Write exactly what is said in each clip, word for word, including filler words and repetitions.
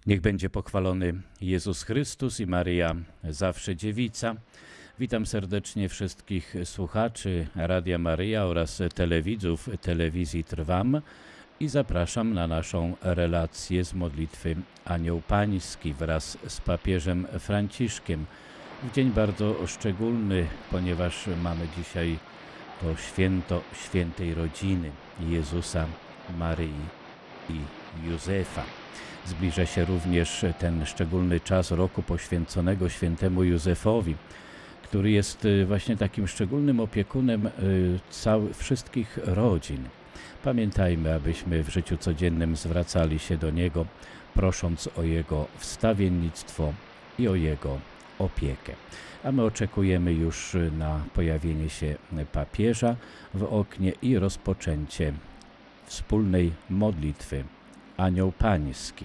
Niech będzie pochwalony Jezus Chrystus i Maryja, zawsze dziewica. Witam serdecznie wszystkich słuchaczy Radia Maryja oraz telewidzów telewizji Trwam i zapraszam na naszą relację z modlitwy Anioł Pański wraz z papieżem Franciszkiem. W dzień bardzo szczególny, ponieważ mamy dzisiaj to święto świętej rodziny Jezusa, Maryi i Józefa. Zbliża się również ten szczególny czas roku poświęconego świętemu Józefowi, który jest właśnie takim szczególnym opiekunem całych, wszystkich rodzin. Pamiętajmy, abyśmy w życiu codziennym zwracali się do Niego, prosząc o Jego wstawiennictwo i o Jego opiekę. A my oczekujemy już na pojawienie się papieża w oknie i rozpoczęcie wspólnej modlitwy Anioł Pański.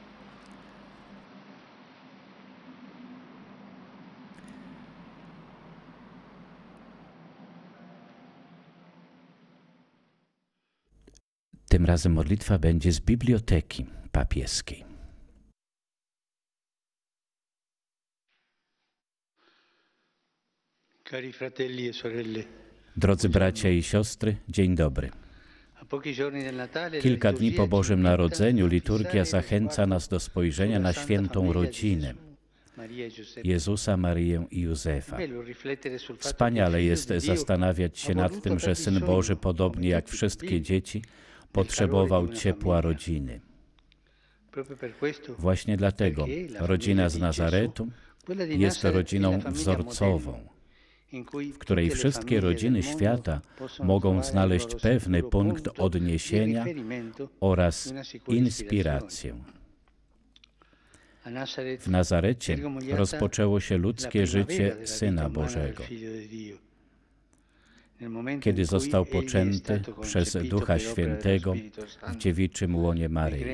Tym razem modlitwa będzie z biblioteki papieskiej. Cari fratelli e sorelle, Drodzy bracia i siostry, dzień dobry. Kilka dni po Bożym Narodzeniu liturgia zachęca nas do spojrzenia na świętą rodzinę Jezusa, Maryję i Józefa. Wspaniale jest zastanawiać się nad tym, że Syn Boży, podobnie jak wszystkie dzieci, potrzebował ciepła rodziny. Właśnie dlatego rodzina z Nazaretu jest rodziną wzorcową, w której wszystkie rodziny świata mogą znaleźć pewny punkt odniesienia oraz inspirację. W Nazarecie rozpoczęło się ludzkie życie Syna Bożego. Kiedy został poczęty przez Ducha Świętego w dziewiczym łonie Maryi.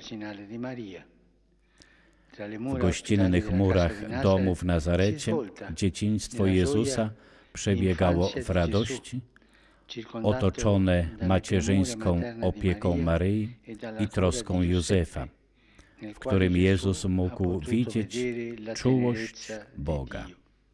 W gościnnych murach domu w Nazarecie dzieciństwo Jezusa przebiegało w radości, otoczone macierzyńską opieką Maryi i troską Józefa, w którym Jezus mógł widzieć czułość Boga.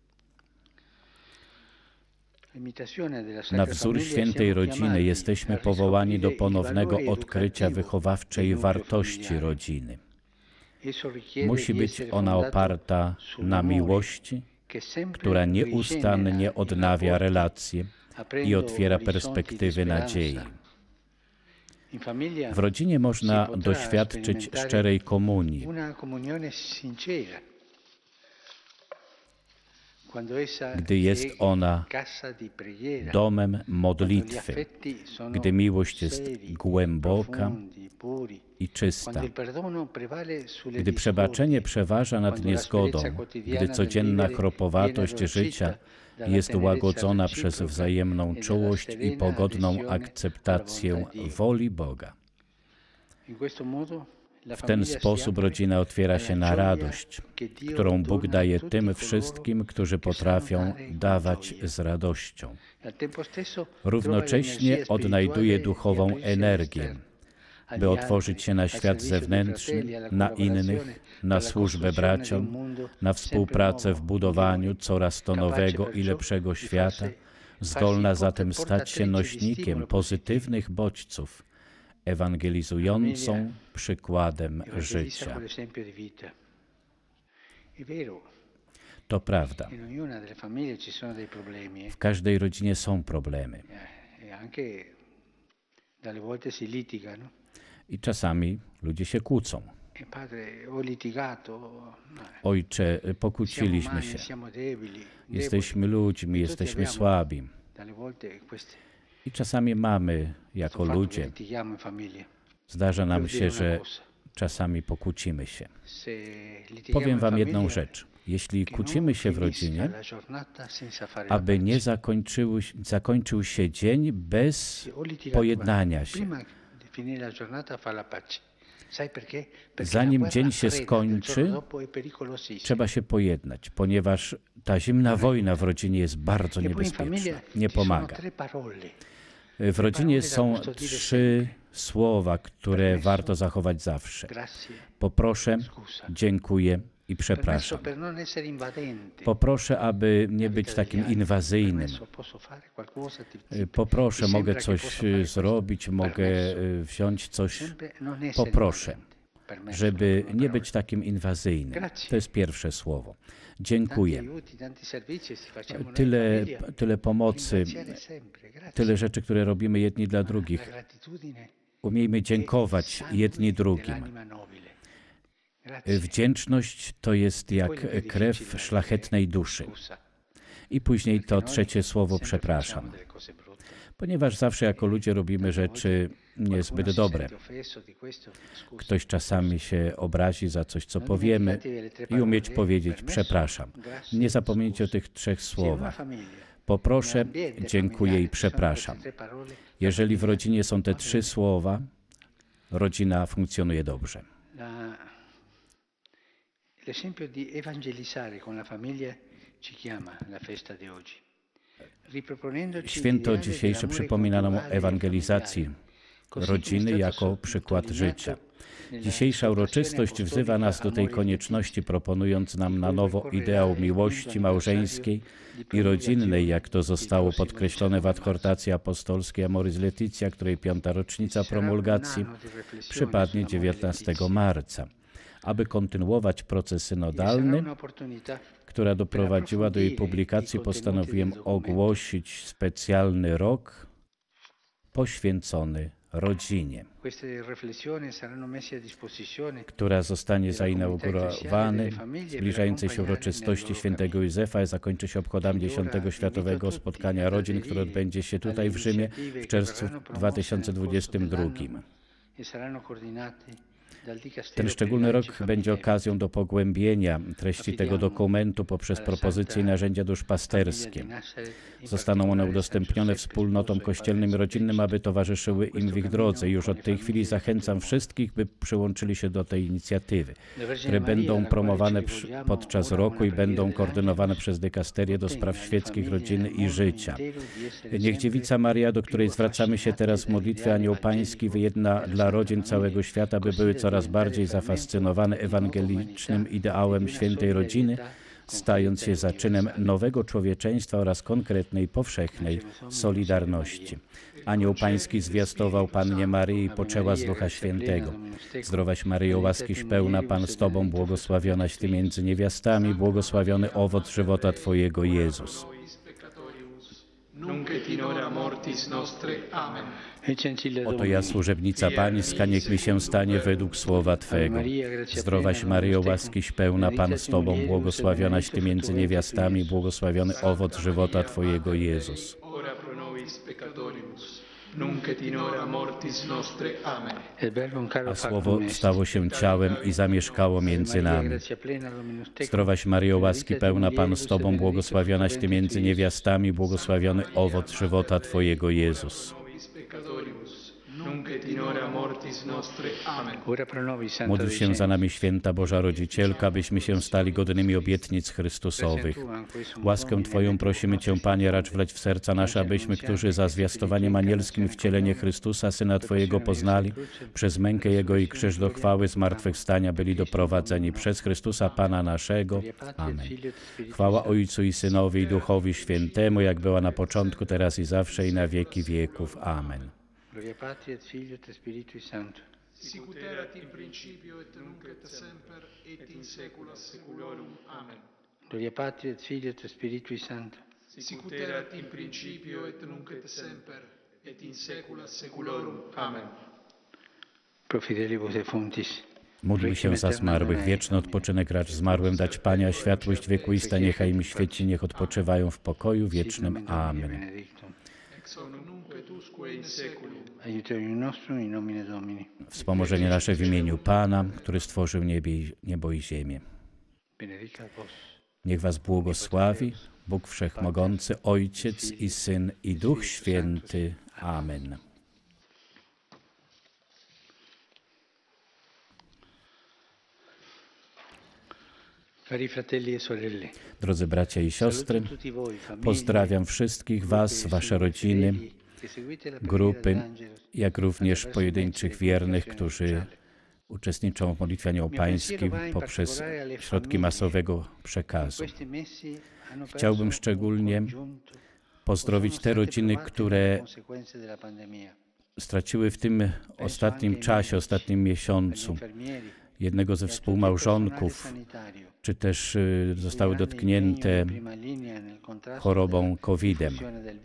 Na wzór świętej rodziny jesteśmy powołani do ponownego odkrycia wychowawczej wartości rodziny. Musi być ona oparta na miłości, która nieustannie odnawia relacje i otwiera perspektywy nadziei. W rodzinie można doświadczyć szczerej komunii, gdy jest ona domem modlitwy, gdy miłość jest głęboka i czysta, gdy przebaczenie przeważa nad niezgodą, gdy codzienna chropowatość życia jest łagodzona przez wzajemną czułość i pogodną akceptację woli Boga. W ten sposób rodzina otwiera się na radość, którą Bóg daje tym wszystkim, którzy potrafią dawać z radością. Równocześnie odnajduje duchową energię, by otworzyć się na świat zewnętrzny, na innych, na służbę braciom, na współpracę w budowaniu coraz to nowego i lepszego świata, zdolna zatem stać się nośnikiem pozytywnych bodźców, ewangelizującą przykładem życia. To prawda. W każdej rodzinie są problemy. I czasami ludzie się kłócą. Ojcze, pokłóciliśmy się. Jesteśmy ludźmi, jesteśmy słabi. I czasami mamy jako ludzie, zdarza nam się, że czasami pokłócimy się. Powiem wam jedną rzecz. Jeśli kłócimy się w rodzinie, aby nie zakończył, zakończył się dzień bez pojednania się. Zanim dzień się skończy, trzeba się pojednać, ponieważ ta zimna wojna w rodzinie jest bardzo niebezpieczna, nie pomaga. W rodzinie są trzy słowa, które warto zachować zawsze. Poproszę, dziękuję i przepraszam. Poproszę, aby nie być takim inwazyjnym. Poproszę, mogę coś zrobić, mogę wziąć coś. Poproszę, żeby nie być takim inwazyjnym. To jest pierwsze słowo. Dziękuję. Tyle, tyle pomocy, tyle rzeczy, które robimy jedni dla drugich. Umiejmy dziękować jedni drugim. Wdzięczność to jest jak krew szlachetnej duszy. I później to trzecie słowo przepraszam. Ponieważ zawsze jako ludzie robimy rzeczy niezbyt dobre. Ktoś czasami się obrazi za coś, co powiemy i umieć powiedzieć przepraszam. Nie zapomnijcie o tych trzech słowach. Poproszę, dziękuję i przepraszam. Jeżeli w rodzinie są te trzy słowa, rodzina funkcjonuje dobrze. L'esempio di evangelizzare con la famiglia ci chiama la festa di oggi. Święto dzisiejsze przypomina nam o ewangelizacji rodziny jako przykład życia. Dzisiejsza uroczystość wzywa nas do tej konieczności, proponując nam na nowo ideał miłości małżeńskiej i rodzinnej, jak to zostało podkreślone w adhortacji apostolskiej Amoris Laetitia, której piąta rocznica promulgacji przypadnie dziewiętnastego marca. Aby kontynuować proces synodalny, która doprowadziła do jej publikacji, postanowiłem ogłosić specjalny rok poświęcony rodzinie, która zostanie zainaugurowany w zbliżającej się uroczystości świętego Józefa i zakończy się obchodami dziesiątego Światowego Spotkania Rodzin, które odbędzie się tutaj w Rzymie w czerwcu dwa tysiące dwudziestym drugim. Ten szczególny rok będzie okazją do pogłębienia treści tego dokumentu poprzez propozycje i narzędzia duszpasterskie. Zostaną one udostępnione wspólnotom kościelnym i rodzinnym, aby towarzyszyły im w ich drodze. Już od tej chwili zachęcam wszystkich, by przyłączyli się do tej inicjatywy, które będą promowane podczas roku i będą koordynowane przez dykasterię do spraw świeckich, rodziny i życia. Niech Dziewica Maria, do której zwracamy się teraz w modlitwie Anioł Pański, wyjedna dla rodzin całego świata, by były coraz bardziej zafascynowane ewangelicznym ideałem świętej rodziny, stając się zaczynem nowego człowieczeństwa oraz konkretnej, powszechnej solidarności. Anioł Pański zwiastował Pannie Maryi i poczęła z Ducha Świętego. Zdrowaś Maryjo, łaskiś pełna, Pan z Tobą, błogosławionaś Ty między niewiastami, błogosławiony owoc żywota Twojego, Jezus. Oto ja, służebnica Pańska, niech mi się stanie według słowa Twego. Zdrowaś Maryjo, łaskiś pełna, Pan z Tobą, błogosławionaś Ty między niewiastami, błogosławiony owoc żywota Twojego, Jezus. A Słowo stało się ciałem i zamieszkało między nami. Zdrowaś Maryjo, łaski pełna, Pan z Tobą, błogosławionaś Ty między niewiastami, błogosławiony owoc żywota Twojego, Jezus. Módl się za nami, święta Boża Rodzicielka, byśmy się stali godnymi obietnic Chrystusowych. Łaskę Twoją prosimy Cię, Panie, racz wleć w serca nasze, abyśmy, którzy za zwiastowaniem anielskim wcielenie Chrystusa, Syna Twojego, poznali, przez mękę Jego i krzyż do chwały zmartwychwstania byli doprowadzeni przez Chrystusa Pana naszego. Amen. Chwała Ojcu i Synowi i Duchowi Świętemu, jak była na początku, teraz i zawsze, i na wieki wieków. Amen. Gloria Patri et Filio et Spiritui Sancto. Sicut erat in principio et nunc et semper et in saecula saeculorum. Amen. Gloria Patri et Filio et Spiritui Sancto. Sicut erat in principio et nunc et semper et in saecula saeculorum. Amen. Pro fidelibus defunctis. Módl się za zmarłych, wieczny odpoczynek racz zmarłym dać, Panie, a światłość wiekuista niechaj im świeci, niech odpoczywają w pokoju wiecznym. Amen. Aiuterium nostrum in nomine Domini. Wspomożenie nasze w imieniu Pana, który stworzył niebie, niebo i ziemię. Benedicat vos. Niech was błogosławi Bóg Wszechmogący, Ojciec i Syn i Duch Święty. Amen. Cari fratelli e sorelle. Drodzy bracia i siostry, pozdrawiam wszystkich was, wasze rodziny grupy, jak również pojedynczych wiernych, którzy uczestniczą w modlitwie anioł-pańskim poprzez środki masowego przekazu. Chciałbym szczególnie pozdrowić te rodziny, które straciły w tym ostatnim czasie, ostatnim miesiącu jednego ze współmałżonków, czy też zostały dotknięte chorobą kowidem.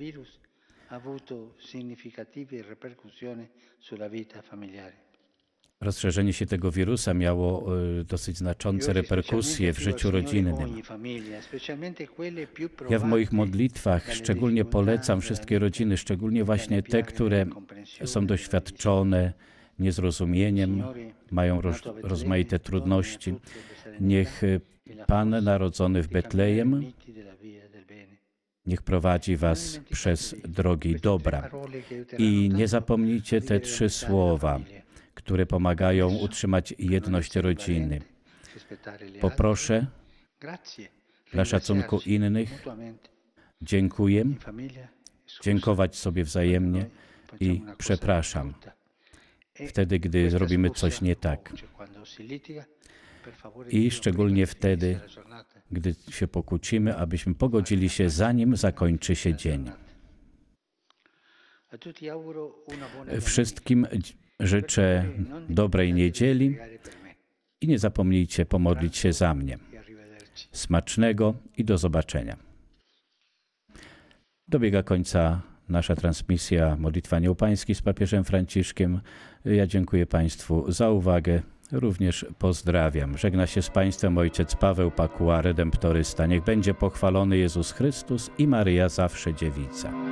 Rozszerzenie się tego wirusa miało dosyć znaczące reperkusje w życiu rodzinnym. Ja w moich modlitwach szczególnie polecam wszystkie rodziny, szczególnie właśnie te, które są doświadczone niezrozumieniem, mają roz, rozmaite trudności. Niech Pan narodzony w Betlejem, niech prowadzi was przez drogi dobra. I nie zapomnijcie te trzy słowa, które pomagają utrzymać jedność rodziny. Poproszę dla szacunku innych, dziękuję, dziękować sobie wzajemnie i przepraszam. Wtedy, gdy zrobimy coś nie tak. I szczególnie wtedy, gdy się pokłócimy, abyśmy pogodzili się, zanim zakończy się dzień. Wszystkim życzę dobrej niedzieli i nie zapomnijcie pomodlić się za mnie. Smacznego i do zobaczenia. Dobiega końca nasza transmisja Modlitwy Anioł-Pańskiej z papieżem Franciszkiem. Ja dziękuję Państwu za uwagę. Również pozdrawiam. Żegna się z Państwem ojciec Paweł Pakuła, redemptorysta. Niech będzie pochwalony Jezus Chrystus i Maryja zawsze dziewica.